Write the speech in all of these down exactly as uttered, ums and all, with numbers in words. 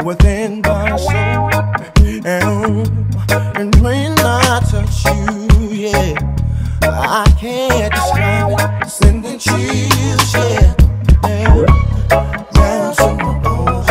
within my soul. And, and when I touch you, yeah, I can't describe it. Sending chills, yeah, yeah. Down to my bones.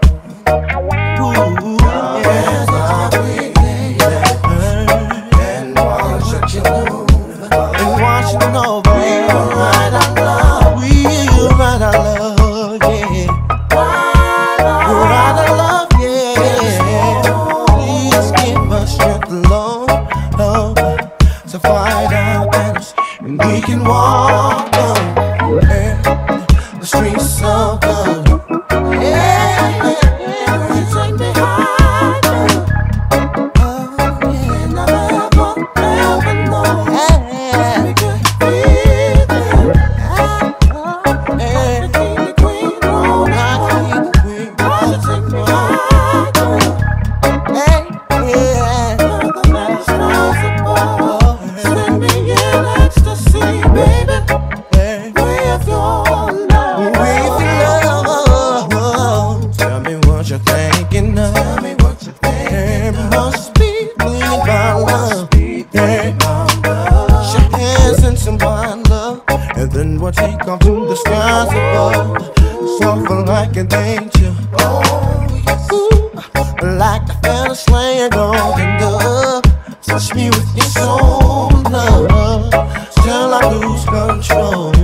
Ooh, yeah, I breathe, yeah. And watch you move, and watch you know, we right our love, we right our love, yeah. Right our love, yeah. Please give us strength, Lord, oh, to fight our battles, and we can walk on, yeah, the streets of gold. Yeah, yeah, you take me higher. Oh, yeah, and I never, never know. Yeah, we could be there. Oh, yeah, the king, the queen, oh, the king, the queen. Oh, you take me higher. Hey, yeah, the last possible. Send me in ecstasy, baby. With your love, with your love. Tell me what you're thinking of. Tell me what you're thinking of. It must be my love. Yeah. Shake hands and some wine, love, and then we'll take off to the skies above. Soft like an angel. Oh, yes. Ooh, like the fella slaying golden dove. Touch me with your soul, love, till I lose control.